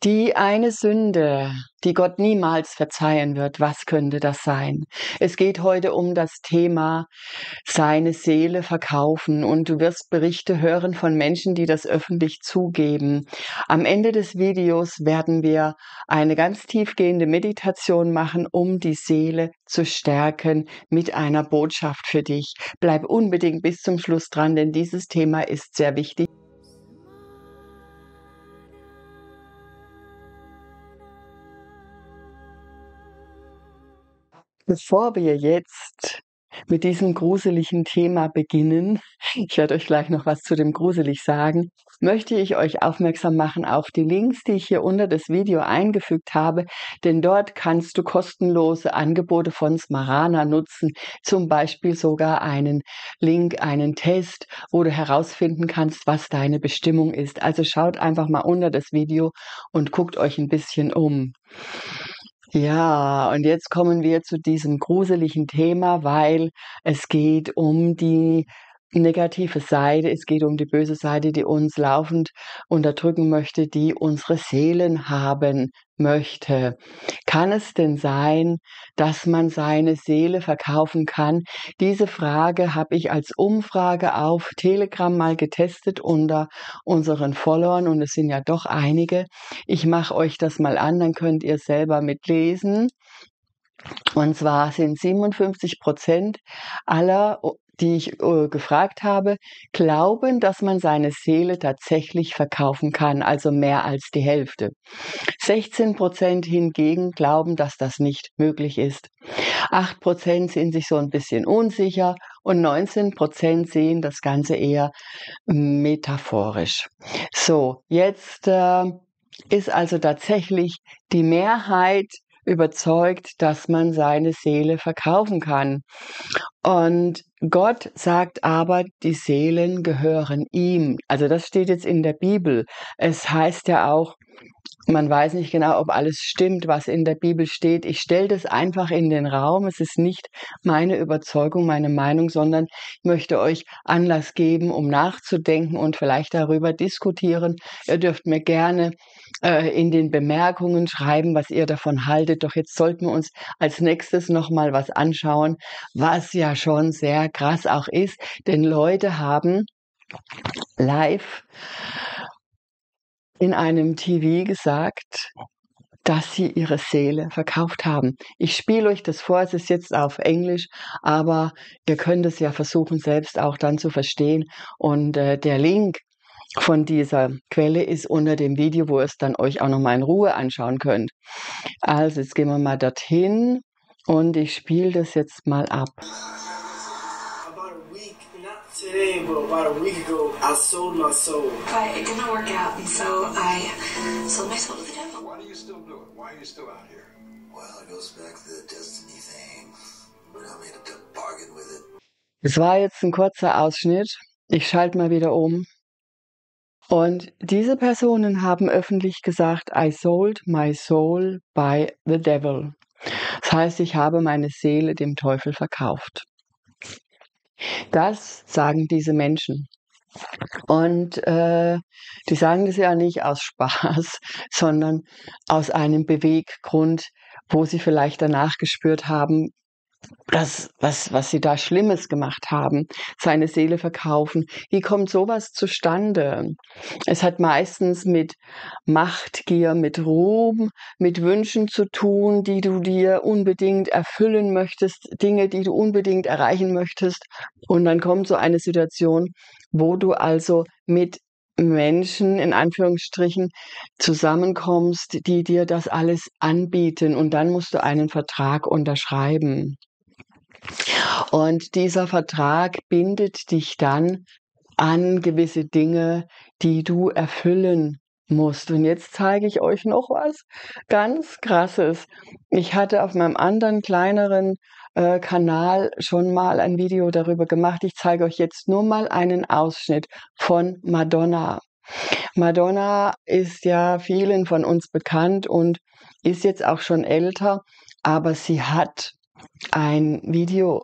Die eine Sünde, die Gott niemals verzeihen wird, was könnte das sein? Es geht heute um das Thema seine Seele verkaufen und du wirst Berichte hören von Menschen, die das öffentlich zugeben. Am Ende des Videos werden wir eine ganz tiefgehende Meditation machen, um die Seele zu stärken mit einer Botschaft für dich. Bleib unbedingt bis zum Schluss dran, denn dieses Thema ist sehr wichtig. Bevor wir jetzt mit diesem gruseligen Thema beginnen, ich werde euch gleich noch was zu dem gruselig sagen, möchte ich euch aufmerksam machen auf die Links, die ich hier unter das Video eingefügt habe, denn dort kannst du kostenlose Angebote von Smarana nutzen, zum Beispiel sogar einen Link, einen Test, wo du herausfinden kannst, was deine Bestimmung ist. Also schaut einfach mal unter das Video und guckt euch ein bisschen um. Ja, und jetzt kommen wir zu diesem gruseligen Thema, weil es geht um die negative Seite, es geht um die böse Seite, die uns laufend unterdrücken möchte, die unsere Seelen haben möchte. Kann es denn sein, dass man seine Seele verkaufen kann? Diese Frage habe ich als Umfrage auf Telegram mal getestet unter unseren Followern und es sind ja doch einige. Ich mache euch das mal an, dann könnt ihr selber mitlesen. Und zwar sind 57% aller, die ich gefragt habe, glauben, dass man seine Seele tatsächlich verkaufen kann, also mehr als die Hälfte. 16% hingegen glauben, dass das nicht möglich ist. 8% sind sich so ein bisschen unsicher und 19% sehen das Ganze eher metaphorisch. So, jetzt ist also tatsächlich die Mehrheit überzeugt, dass man seine Seele verkaufen kann. Und Gott sagt aber, die Seelen gehören ihm. Also das steht jetzt in der Bibel. Es heißt ja auch, man weiß nicht genau, ob alles stimmt, was in der Bibel steht. Ich stelle das einfach in den Raum. Es ist nicht meine Überzeugung, meine Meinung, sondern ich möchte euch Anlass geben, um nachzudenken und vielleicht darüber diskutieren. Ihr dürft mir gerne in den Bemerkungen schreiben, was ihr davon haltet. Doch jetzt sollten wir uns als nächstes nochmal was anschauen, was ja schon sehr krass auch ist. Denn Leute haben live in einem TV gesagt, dass sie ihre Seele verkauft haben. Ich spiele euch das vor, es ist jetzt auf Englisch, aber ihr könnt es ja versuchen, selbst auch dann zu verstehen. Und der Link von dieser Quelle ist unter dem Video, wo ihr es dann euch auch nochmal in Ruhe anschauen könnt. Also jetzt gehen wir mal dorthin und ich spiele das jetzt mal ab. Today, but about a week ago, I sold my soul. But it didn't work out, and so I sold my soul to the devil. Why do you still do it? Why are you still out here? Well, it goes back to the destiny thing. When I made a bargain with it. Es war jetzt ein kurzer Ausschnitt. Ich schalte mal wieder um. Und diese Personen haben öffentlich gesagt, I sold my soul by the devil. Das heißt, ich habe meine Seele dem Teufel verkauft. Das sagen diese Menschen. Und die sagen das ja nicht aus Spaß, sondern aus einem Beweggrund, wo sie vielleicht danach gespürt haben, das, was sie da Schlimmes gemacht haben, seine Seele verkaufen. Wie kommt sowas zustande? Es hat meistens mit Machtgier, mit Ruhm, mit Wünschen zu tun, die du dir unbedingt erfüllen möchtest, Dinge, die du unbedingt erreichen möchtest. Und dann kommt so eine Situation, wo du also mit Menschen in Anführungsstrichen zusammenkommst, die dir das alles anbieten und dann musst du einen Vertrag unterschreiben. Und dieser Vertrag bindet dich dann an gewisse Dinge, die du erfüllen musst. Und jetzt zeige ich euch noch was ganz Krasses. Ich hatte auf meinem anderen kleineren Kanal schon mal ein Video darüber gemacht. Ich zeige euch jetzt nur mal einen Ausschnitt von Madonna. Madonna ist ja vielen von uns bekannt und ist jetzt auch schon älter, aber sie hat ein Video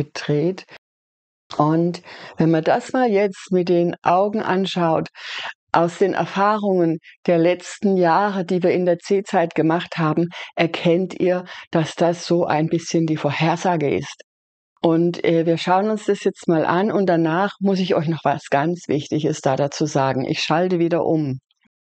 gedreht. Und wenn man das mal jetzt mit den Augen anschaut, aus den Erfahrungen der letzten Jahre, die wir in der C-Zeit gemacht haben, erkennt ihr, dass das so ein bisschen die Vorhersage ist. Und wir schauen uns das jetzt mal an und danach muss ich euch noch was ganz Wichtiges da dazu sagen. Ich schalte wieder um.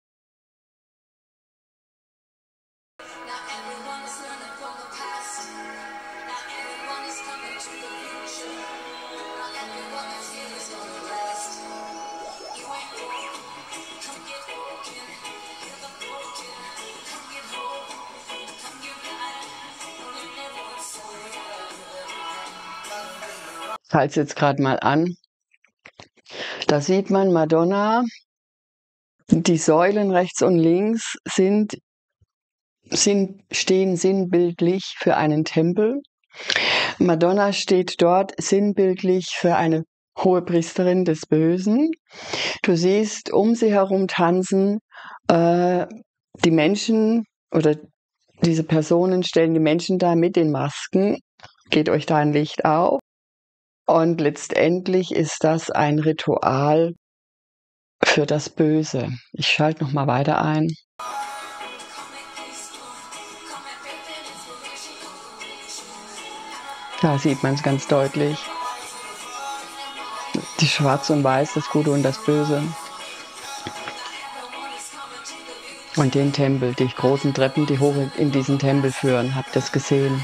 Ich halte es jetzt gerade mal an. Da sieht man Madonna. Die Säulen rechts und links stehen sinnbildlich für einen Tempel. Madonna steht dort sinnbildlich für eine Hohepriesterin des Bösen. Du siehst um sie herum tanzen die Menschen oder diese Personen stellen die Menschen dar mit den Masken. Geht euch da ein Licht auf? Und letztendlich ist das ein Ritual für das Böse. Ich schalte noch mal weiter ein. Da sieht man es ganz deutlich. Die Schwarz und Weiß, das Gute und das Böse. Und den Tempel, die großen Treppen, die hoch in diesen Tempel führen. Habt ihr das gesehen?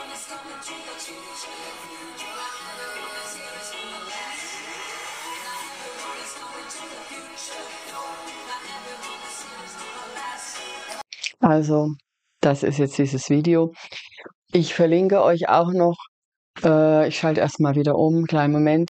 Also, das ist jetzt dieses Video. Ich verlinke euch auch noch, ich schalte erstmal wieder um, kleinen Moment.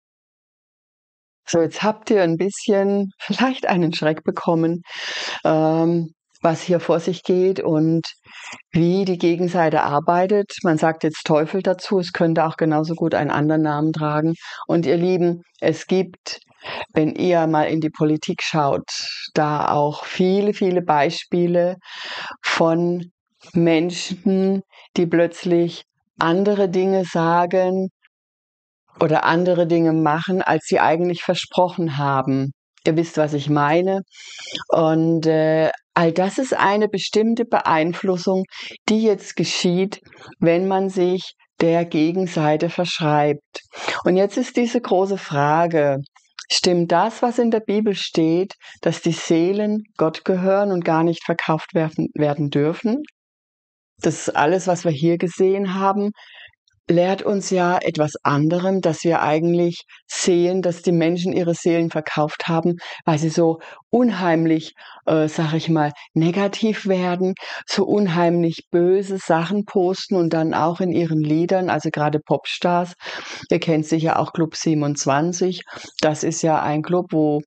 So, jetzt habt ihr ein bisschen vielleicht einen Schreck bekommen, was hier vor sich geht und wie die Gegenseite arbeitet. Man sagt jetzt Teufel dazu, es könnte auch genauso gut einen anderen Namen tragen. Und ihr Lieben, es gibt, wenn ihr mal in die Politik schaut, da auch viele, viele Beispiele von Menschen, die plötzlich andere Dinge sagen oder andere Dinge machen, als sie eigentlich versprochen haben. Ihr wisst, was ich meine. Und all das ist eine bestimmte Beeinflussung, die jetzt geschieht, wenn man sich der Gegenseite verschreibt. Und jetzt ist diese große Frage, stimmt das, was in der Bibel steht, dass die Seelen Gott gehören und gar nicht verkauft werden dürfen? Das ist alles, was wir hier gesehen haben, lehrt uns ja etwas anderem, dass wir eigentlich sehen, dass die Menschen ihre Seelen verkauft haben, weil sie so unheimlich, sag ich mal, negativ werden, so unheimlich böse Sachen posten und dann auch in ihren Liedern, also gerade Popstars. Ihr kennt sicher auch Club 27. Das ist ja ein Club, wo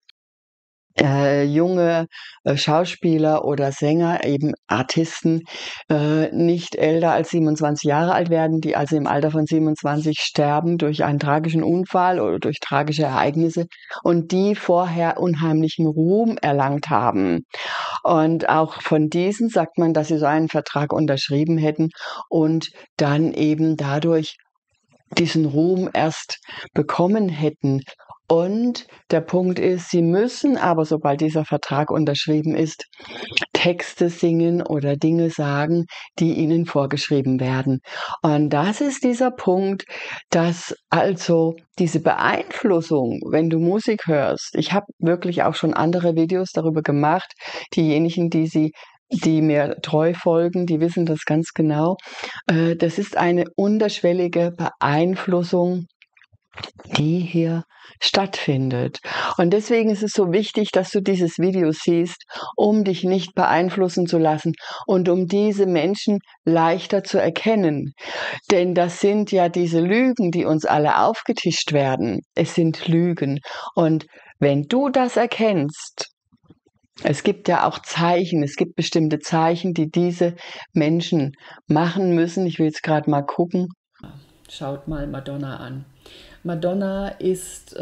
junge Schauspieler oder Sänger, eben Artisten, nicht älter als 27 Jahre alt werden, die also im Alter von 27 sterben durch einen tragischen Unfall oder durch tragische Ereignisse und die vorher unheimlichen Ruhm erlangt haben. Und auch von diesen sagt man, dass sie so einen Vertrag unterschrieben hätten und dann eben dadurch diesen Ruhm erst bekommen hätten. Und der Punkt ist, sie müssen aber, sobald dieser Vertrag unterschrieben ist, Texte singen oder Dinge sagen, die ihnen vorgeschrieben werden. Und das ist dieser Punkt, dass also diese Beeinflussung, wenn du Musik hörst, ich habe wirklich auch schon andere Videos darüber gemacht, diejenigen, die mir treu folgen, die wissen das ganz genau. Das ist eine unterschwellige Beeinflussung, die hier stattfindet. Und deswegen ist es so wichtig, dass du dieses Video siehst, um dich nicht beeinflussen zu lassen und um diese Menschen leichter zu erkennen. Denn das sind ja diese Lügen, die uns alle aufgetischt werden. Es sind Lügen. Und wenn du das erkennst, es gibt ja auch Zeichen, es gibt bestimmte Zeichen, die diese Menschen machen müssen. Ich will jetzt gerade mal gucken. Schaut mal Madonna an. Madonna ist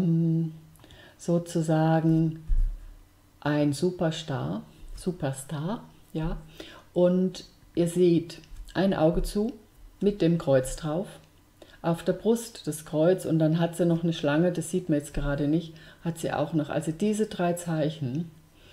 sozusagen ein Superstar, ja. Und ihr seht ein Auge zu mit dem Kreuz drauf, auf der Brust, das Kreuz, und dann hat sie noch eine Schlange, das sieht man jetzt gerade nicht, hat sie auch noch. Also diese 3 Zeichen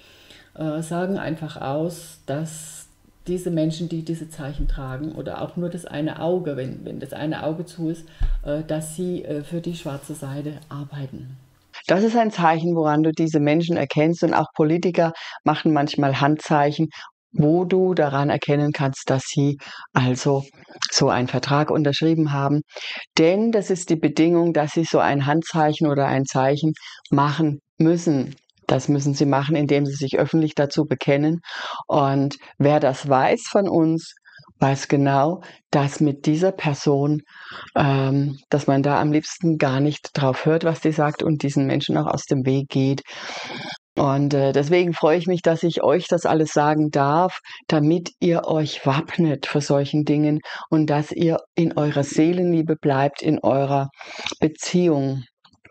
sagen einfach aus, dass diese Menschen, die diese Zeichen tragen, oder auch nur das eine Auge, wenn das eine Auge zu ist, dass sie für die schwarze Seide arbeiten. Das ist ein Zeichen, woran du diese Menschen erkennst, und auch Politiker machen manchmal Handzeichen, wo du daran erkennen kannst, dass sie also so einen Vertrag unterschrieben haben. Denn das ist die Bedingung, dass sie so ein Handzeichen oder ein Zeichen machen müssen. Das müssen sie machen, indem sie sich öffentlich dazu bekennen. Und wer das weiß von uns, weiß genau, dass mit dieser Person, dass man da am liebsten gar nicht drauf hört, was die sagt, und diesen Menschen auch aus dem Weg geht. Und deswegen freue ich mich, dass ich euch das alles sagen darf, damit ihr euch wappnet vor solchen Dingen und dass ihr in eurer Seelenliebe bleibt, in eurer Beziehung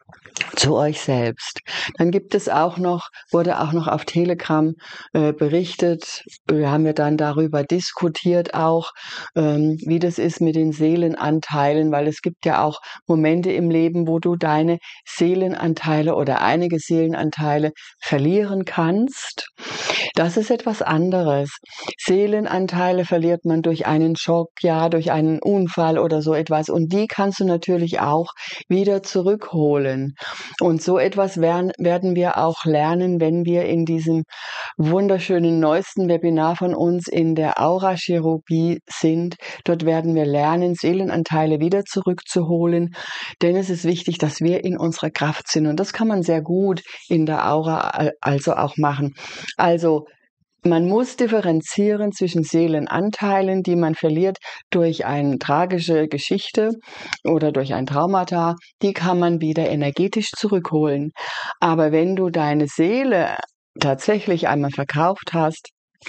zu euch selbst. Dann gibt es auch noch, wurde auch noch auf Telegram berichtet, wir haben ja dann darüber diskutiert auch, wie das ist mit den Seelenanteilen, weil es gibt ja auch Momente im Leben, wo du deine Seelenanteile oder einige Seelenanteile verlieren kannst. Das ist etwas anderes. Seelenanteile verliert man durch einen Schock, ja, durch einen Unfall oder so etwas, und die kannst du natürlich auch wieder zurückholen. Und so etwas werden wir auch lernen, wenn wir in diesem wunderschönen neuesten Webinar von uns in der Aurachirurgie sind. Dort werden wir lernen, Seelenanteile wieder zurückzuholen, denn es ist wichtig, dass wir in unserer Kraft sind, und das kann man sehr gut in der Aura also auch machen. Also man muss differenzieren zwischen Seelenanteilen, die man verliert durch eine tragische Geschichte oder durch ein Traumata. Die kann man wieder energetisch zurückholen. Aber wenn du deine Seele tatsächlich einmal verkauft hast,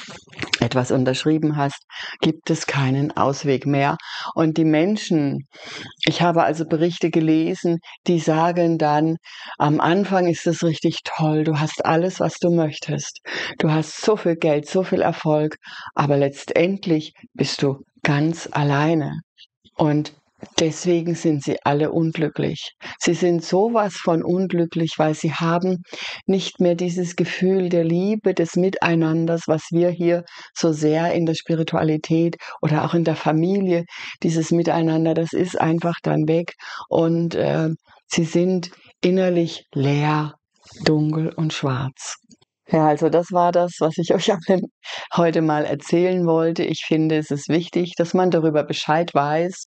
etwas unterschrieben hast, gibt es keinen Ausweg mehr. Und die Menschen, ich habe also Berichte gelesen, die sagen dann, am Anfang ist es richtig toll, du hast alles, was du möchtest. Du hast so viel Geld, so viel Erfolg, aber letztendlich bist du ganz alleine. Und deswegen sind sie alle unglücklich. Sie sind sowas von unglücklich, weil sie haben nicht mehr dieses Gefühl der Liebe, des Miteinanders, was wir hier so sehr in der Spiritualität oder auch in der Familie, dieses Miteinander, das ist einfach dann weg, und sie sind innerlich leer, dunkel und schwarz. Ja, also das war das, was ich euch heute mal erzählen wollte. Ich finde, es ist wichtig, dass man darüber Bescheid weiß,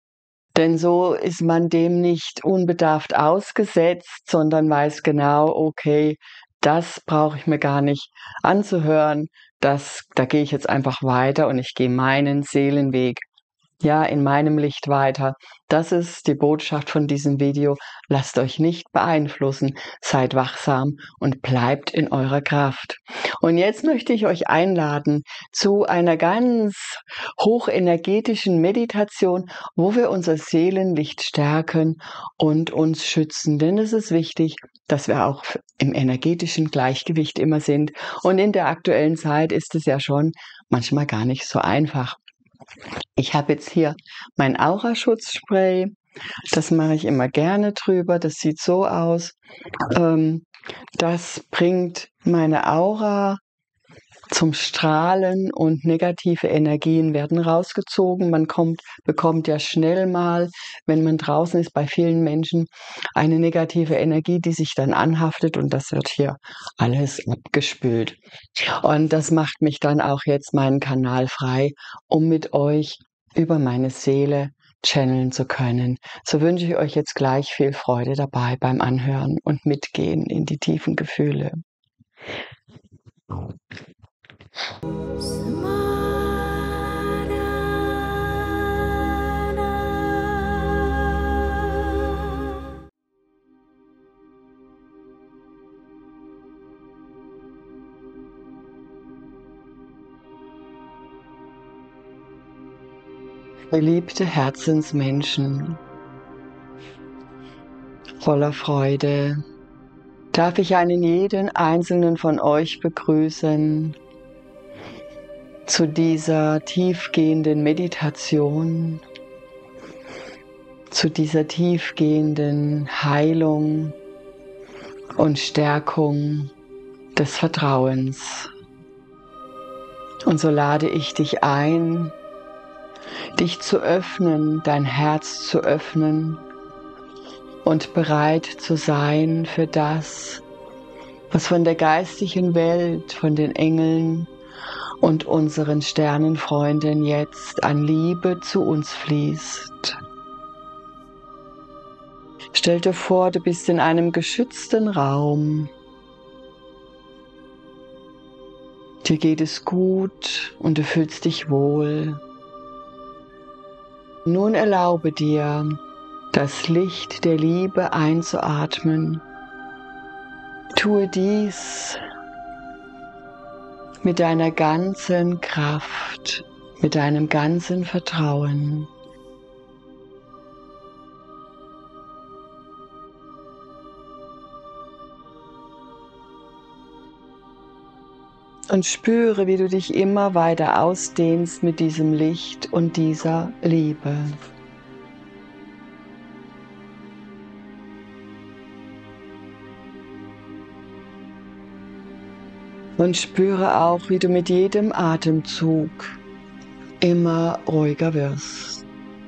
denn so ist man dem nicht unbedarft ausgesetzt, sondern weiß genau, okay, das brauche ich mir gar nicht anzuhören, da gehe ich jetzt einfach weiter und ich gehe meinen Seelenweg, ja, in meinem Licht weiter. Das ist die Botschaft von diesem Video. Lasst euch nicht beeinflussen, seid wachsam und bleibt in eurer Kraft. Und jetzt möchte ich euch einladen zu einer ganz hochenergetischen Meditation, wo wir unser Seelenlicht stärken und uns schützen. Denn es ist wichtig, dass wir auch im energetischen Gleichgewicht immer sind. Und in der aktuellen Zeit ist es ja schon manchmal gar nicht so einfach. Ich habe jetzt hier mein Auraschutzspray, das mache ich immer gerne drüber, das sieht so aus. Das bringt meine Aura zum Strahlen und negative Energien werden rausgezogen. Man bekommt ja schnell mal, wenn man draußen ist, bei vielen Menschen eine negative Energie, die sich dann anhaftet, und das wird hier alles abgespült. Und das macht mich dann auch jetzt meinen Kanal frei, um mit euch über meine Seele channeln zu können. So wünsche ich euch jetzt gleich viel Freude dabei beim Anhören und Mitgehen in die tiefen Gefühle. Geliebte Herzensmenschen, voller Freude darf ich einen jeden einzelnen von euch begrüßen zu dieser tiefgehenden Meditation, zu dieser tiefgehenden Heilung und Stärkung des Vertrauens. Und so lade ich dich ein, dich zu öffnen, dein Herz zu öffnen und bereit zu sein für das, was von der geistigen Welt, von den Engeln und unseren Sternenfreunden jetzt an Liebe zu uns fließt. Stell dir vor, du bist in einem geschützten Raum. Dir geht es gut und du fühlst dich wohl. Nun erlaube dir, das Licht der Liebe einzuatmen. Tue dies mit deiner ganzen Kraft, mit deinem ganzen Vertrauen. Und spüre, wie du dich immer weiter ausdehnst mit diesem Licht und dieser Liebe. Und spüre auch, wie du mit jedem Atemzug immer ruhiger wirst.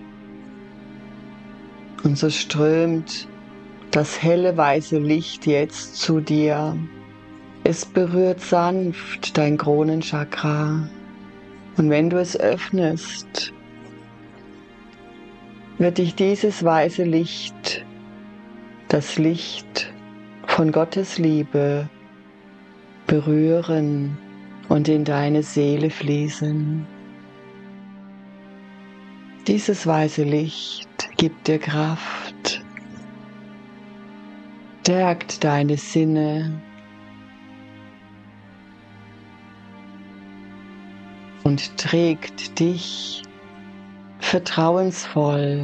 Und so strömt das helle weiße Licht jetzt zu dir. Es berührt sanft dein Kronenchakra. Und wenn du es öffnest, wird dich dieses weiße Licht, das Licht von Gottes Liebe, berühren und in deine Seele fließen. Dieses weiße Licht gibt dir Kraft, stärkt deine Sinne und trägt dich vertrauensvoll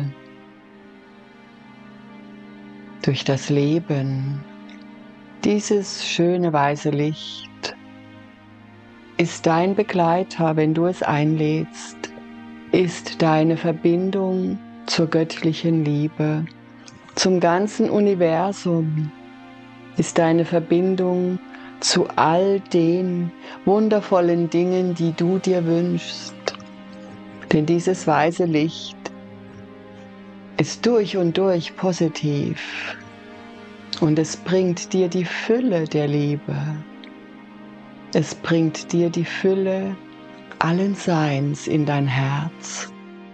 durch das Leben. Dieses schöne weiße Licht ist dein Begleiter, wenn du es einlädst, ist deine Verbindung zur göttlichen Liebe, zum ganzen Universum, ist deine Verbindung zu all den wundervollen Dingen, die du dir wünschst. Denn dieses weiße Licht ist durch und durch positiv. Und es bringt dir die Fülle der Liebe. Es bringt dir die Fülle allen Seins in dein Herz.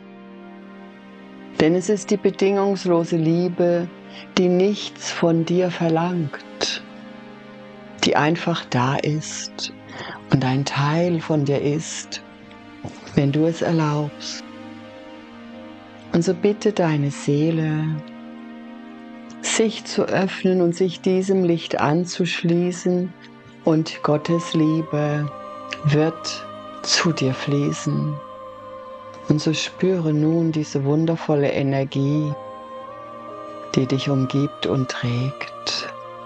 Denn es ist die bedingungslose Liebe, die nichts von dir verlangt, die einfach da ist und ein Teil von dir ist, wenn du es erlaubst. Und so bitte deine Seele, sich zu öffnen und sich diesem Licht anzuschließen, und Gottes Liebe wird zu dir fließen. Und so spüre nun diese wundervolle Energie, die dich umgibt und trägt.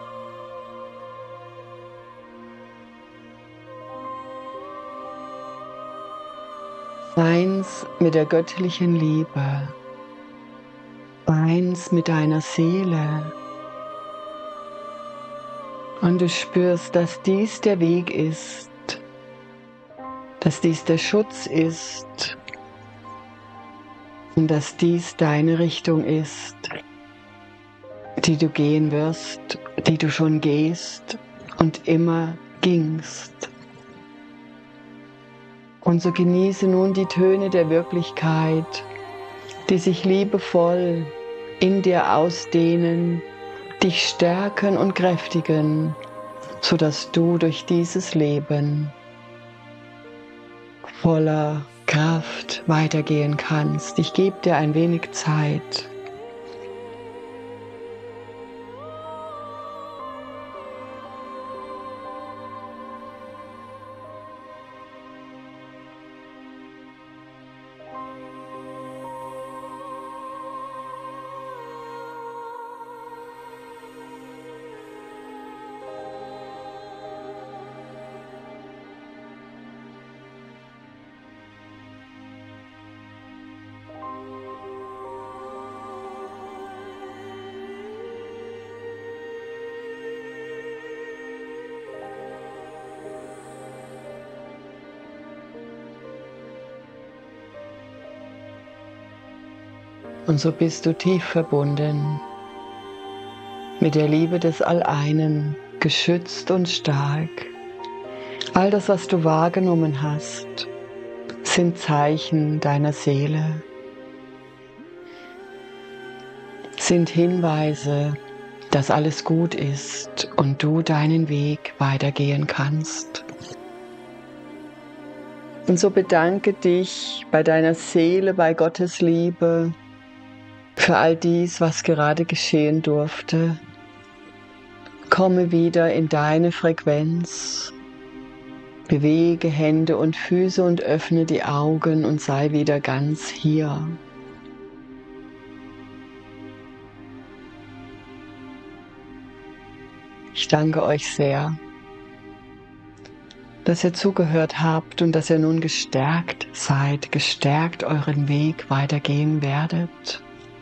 Eins mit der göttlichen Liebe. Eins mit deiner Seele. Und du spürst, dass dies der Weg ist, dass dies der Schutz ist und dass dies deine Richtung ist, die du gehen wirst, die du schon gehst und immer gingst. Und so genieße nun die Töne der Wirklichkeit, die sich liebevoll in dir ausdehnen, dich stärken und kräftigen, sodass du durch dieses Leben voller Kraft weitergehen kannst. Ich gebe dir ein wenig Zeit. Und so bist du tief verbunden mit der Liebe des Alleinen, geschützt und stark. All das, was du wahrgenommen hast, sind Zeichen deiner Seele, sind Hinweise, dass alles gut ist und du deinen Weg weitergehen kannst. Und so bedanke dich bei deiner Seele, bei Gottes Liebe, für all dies, was gerade geschehen durfte. Komme wieder in deine Frequenz, bewege Hände und Füße und öffne die Augen und sei wieder ganz hier. Ich danke euch sehr, dass ihr zugehört habt und dass ihr nun gestärkt seid, gestärkt euren Weg weitergehen werdet.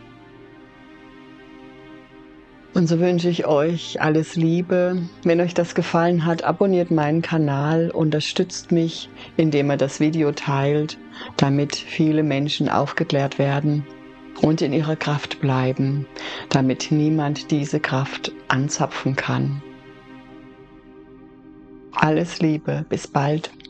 Und so wünsche ich euch alles Liebe. Wenn euch das gefallen hat, abonniert meinen Kanal, unterstützt mich, indem ihr das Video teilt, damit viele Menschen aufgeklärt werden und in ihrer Kraft bleiben, damit niemand diese Kraft anzapfen kann. Alles Liebe, bis bald.